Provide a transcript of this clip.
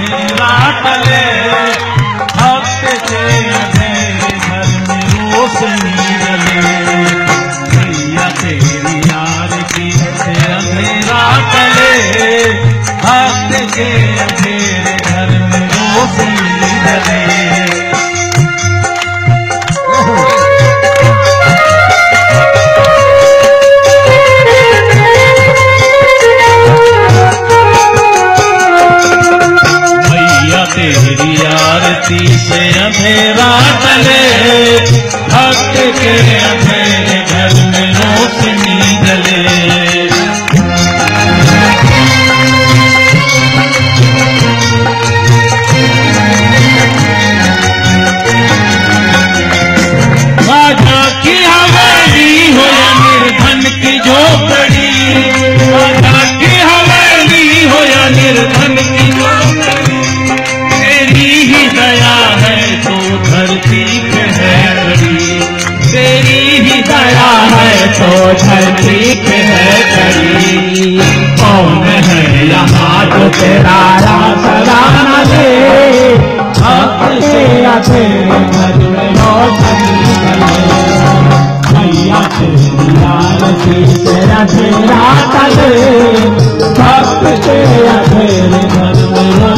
अंधेरा टले, भक्त के अंधेरे घर में रोशनी जले। मैया तेरी आरती से अंधेरा टले, भक्त के अंधेरे घर में रोशनी जले। तेरी आरती से अंधेरा टले, भक्त के अंधेरे घर में रोशनी जले। राजा की हवेली हो या निर्धन की झोपड़ी, राजा की हवेली हो या निर्धन की झोपड़ी, तेरी ही दया है तो धरती पे है खड़ी, तेरी ही दया है तो धरती पे है खड़ी। कौन है यहाँ जो तेरा सदा न दे, भक्त से तेरे घर में रोशनी जले। मैया तेरी आरती से अंधेरा टले, भक्त से तेरे घर में